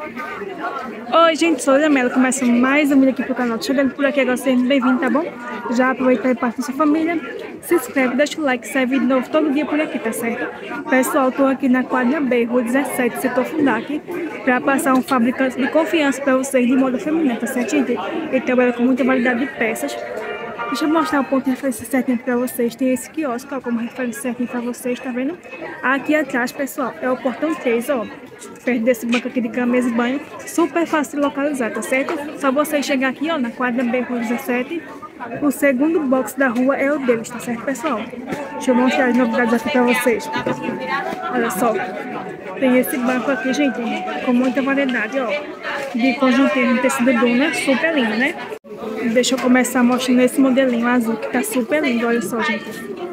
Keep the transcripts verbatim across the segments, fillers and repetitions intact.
Oi, gente, sou a Jamela. Começa mais um vídeo aqui pro canal. Chegando por aqui agora, seja bem-vindo, tá bom? Já aproveita e parte da sua família. Se inscreve, deixa o like, sai vídeo novo todo dia por aqui, tá certo? Pessoal, tô aqui na quadra B, rua dezessete, setor Fundac, pra passar um fabricante de confiança pra vocês de moda feminina, tá certo, gente? Ele trabalha com muita variedade de peças. Deixa eu mostrar o ponto de referência certinho pra vocês. Tem esse quiosque, ó, como referência certinho pra vocês, tá vendo? Aqui atrás, pessoal, é o portão três, ó. Perto desse banco aqui de cama, mesa e banho. Super fácil de localizar, tá certo? Só vocês chegar aqui, ó, na quadra B, rua dezessete. O segundo box da rua é o deles, tá certo, pessoal? Deixa eu mostrar as novidades aqui pra vocês. Olha só. Tem esse banco aqui, gente, com muita variedade, ó. De conjuntinho de tecido duna, super lindo, né? Deixa eu começar mostrando esse modelinho azul, que tá super lindo, olha só, gente.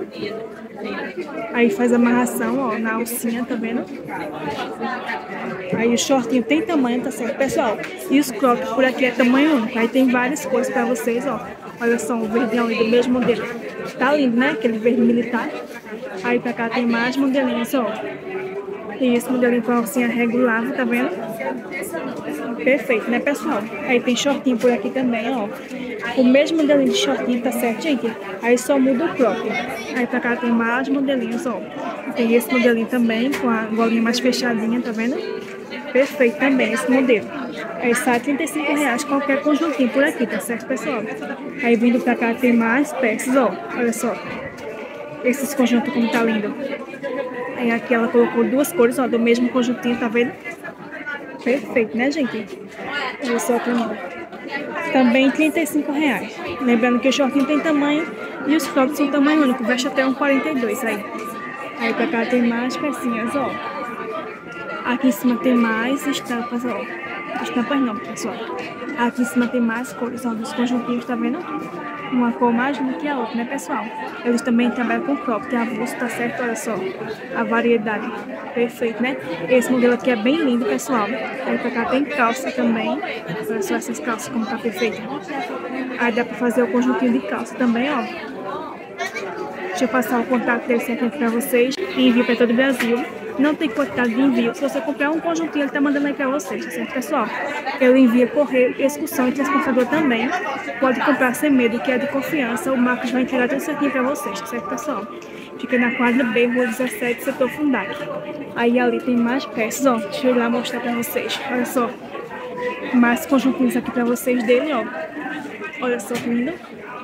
Aí faz amarração, ó, na alcinha, tá vendo? Aí o shortinho tem tamanho, tá certo, pessoal? E os crocs por aqui é tamanho único. Aí tem várias cores pra vocês, ó. Olha só, o verdinho ali do mesmo modelo. Tá lindo, né? Aquele verde militar. Aí pra cá tem mais modelinhos, ó. Tem esse modelinho com a alcinha regulável, tá vendo? Perfeito, né, pessoal? Aí tem shortinho por aqui também, ó. O mesmo modelinho de shortinho, tá certo, gente? Aí só muda o crop. Aí pra cá tem mais modelinhos, ó. Tem esse modelinho também, com a golinha mais fechadinha, tá vendo? Perfeito também, esse modelo. Aí sai trinta e cinco reais qualquer conjuntinho por aqui, tá certo, pessoal? Aí vindo pra cá tem mais peças, ó. Olha só. Esses conjuntos como tá lindo. Aí aqui ela colocou duas cores, ó, do mesmo conjuntinho, tá vendo? Perfeito, né, gente? Olha só que lindo. Também trinta e cinco reais. Lembrando que o shortinho tem tamanho e os crocs são tamanho único. Veste até um quarenta e dois aí. Aí pra cá tem mais pecinhas, ó. Aqui em cima tem mais estampas, ó. Estampas não, pessoal. Aqui em cima tem mais cores, ó, dos conjuntinhos, tá vendo? Uma cor mais linda que a outra, né, pessoal? Eles também trabalham com crop, tem avulso, tá certo? Olha só, a variedade. Perfeito, né? Esse modelo aqui é bem lindo, pessoal. Aí pra cá tem calça também. Olha só essas calças como tá perfeita. Aí dá pra fazer o conjuntinho de calça também, ó. Deixa eu passar o contato dele aqui pra vocês. Envio pra todo o Brasil. Não tem quantidade de envio. Se você comprar um conjuntinho, ele tá mandando aí pra vocês, tá certo, pessoal? Ele envia correio, excursão e transportador também. Pode comprar sem medo, que é de confiança. O Marcos vai entregar tudo certinho pra vocês, tá certo, pessoal? Fica na quadra B, rua dezessete, setor Fundac. Aí ali tem mais peças, ó. Deixa eu ir lá mostrar pra vocês. Olha só. Mais conjuntinhos aqui pra vocês dele, ó. Olha só que lindo.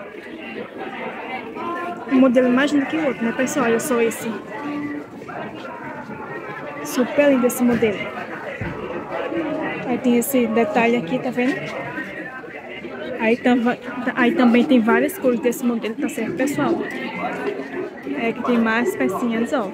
Um modelo mais lindo que o outro, né, pessoal? Olha só esse. Super lindo esse modelo. Aí tem esse detalhe aqui, tá vendo? Aí, tam aí também tem várias cores desse modelo, tá certo, pessoal? É que tem mais pecinhas, ó.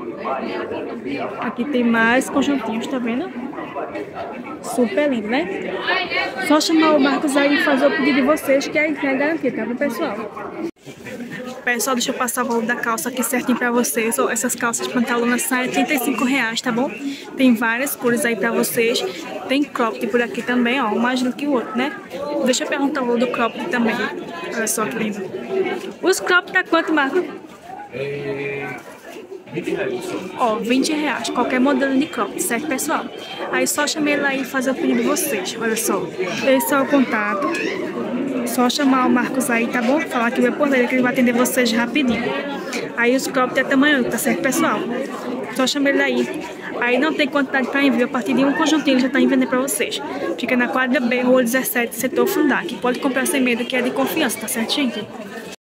Aqui tem mais conjuntinhos, tá vendo? Super lindo, né? Só chamar o Marcos aí e fazer o pedido de vocês, que a entrega é garantida, tá bom, pessoal? Pessoal, deixa eu passar o valor da calça aqui certinho pra vocês. Ó, essas calças de pantalona saem trinta e cinco reais, tá bom? Tem várias cores aí pra vocês. Tem cropped por aqui também, ó. Um mais lindo que o outro, né? Deixa eu perguntar o valor do cropped também. Olha só que lindo. Os cropped tá quanto, Marco? É... vinte reais. Ó, vinte reais. Qualquer modelo de cropped, certo, pessoal? Aí só chamei ele aí e fazer o pedido de vocês. Olha só. Esse é o contato. Só chamar o Marcos aí, tá bom? Falar que vai por ele, que ele vai atender vocês rapidinho. Aí os cropped é tamanho, tá certo, pessoal? Só chama ele aí. Aí não tem quantidade para envio. A partir de um conjuntinho ele já tá enviando pra vocês. Fica na quadra B, rua dezessete, setor Fundac. Pode comprar sem medo, que é de confiança, tá certo, gente?